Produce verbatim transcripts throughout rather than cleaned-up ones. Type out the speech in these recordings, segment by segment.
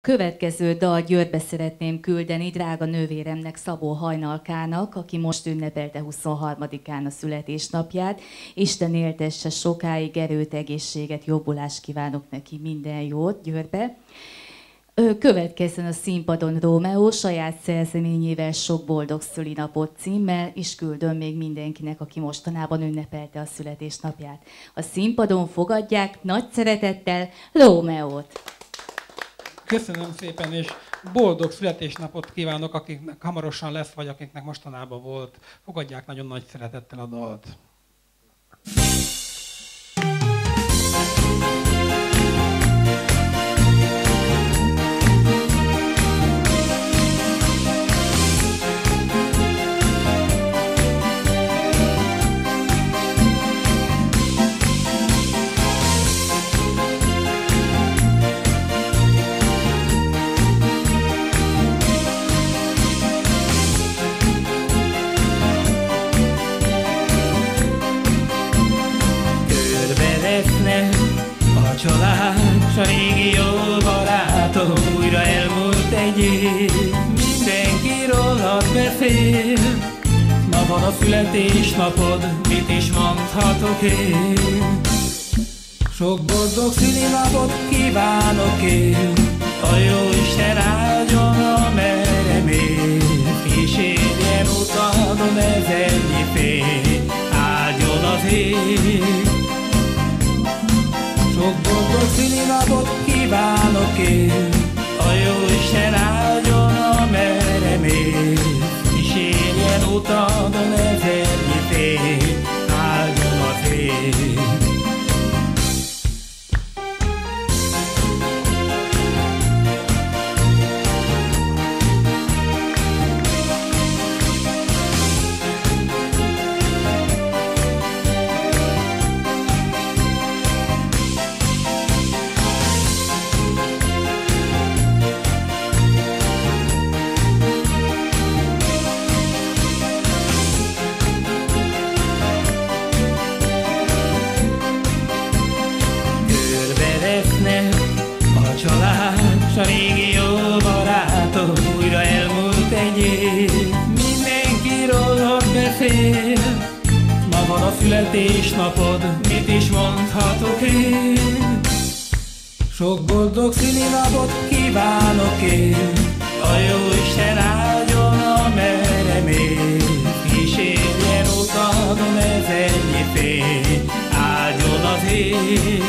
Következő dal Győrbe szeretném küldeni drága nővéremnek, Szabó Hajnalkának, aki most ünnepelte huszonharmadikán a születésnapját. Isten éltesse sokáig, erőt, egészséget, jobbulást kívánok neki, minden jót Győrbe. Következzen a színpadon Rómeó saját szerzeményével Sok boldog szülinapot címmel, és küldöm még mindenkinek, aki mostanában ünnepelte a születésnapját. A színpadon fogadják nagy szeretettel Rómeót. Köszönöm szépen, és boldog születésnapot kívánok, akiknek hamarosan lesz, vagy akiknek mostanában volt. Fogadják nagyon nagy szeretettel a dalt. A család, s a régi jó barátok, újra elmúlt egy év, mindenki rólad beszél. Ma van a születésnapod, mit is mondhatok én? Sok boldog szülinapot kívánok én, a jóisten áldjon, amerre mér. Kísérjen utadon ezernyi fény, áldjon az ég. Sok boldog szülinapot kívánok én, a jóisten áldjon, amerre mér. Kísérjen utadon ezernyi fény, áldjon az ég. A család, s a régi jó barátok, újra elmúlt egy év, mindenki rólad beszél. Ma van a születésnapod, mit is mondhatok én? Sok boldog szülinapot kívánok én, a jóisten áldjon, amerre mér. Kísérjen utadon ezernyi fény, áldjon az ég.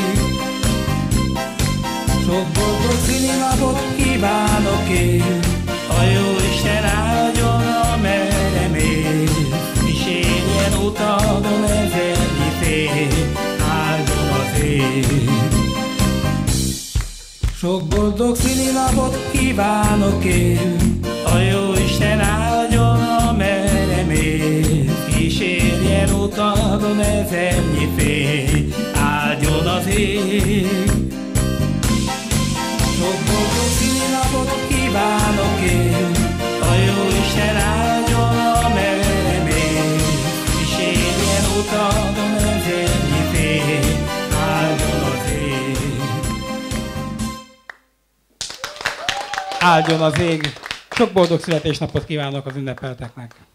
Sok boldog szülinapot kívánok én, a jóisten áldjon, amerre mér. Kísérjen utadon ezernyi fény, áldjon az ég. Sok boldog szülinapot kívánok én, a jóisten áldjon, amerre mér. Kísérjen utadon ezernyi fény, áldjon az ég. Sok boldog szülinapot kívánok én, a jóisten áldjon, amerre mér. Kísérjen utadon ezernyi fény, áldjon az ég. Áldjon az ég! Sok boldog születésnapot kívánok az ünnepelteknek!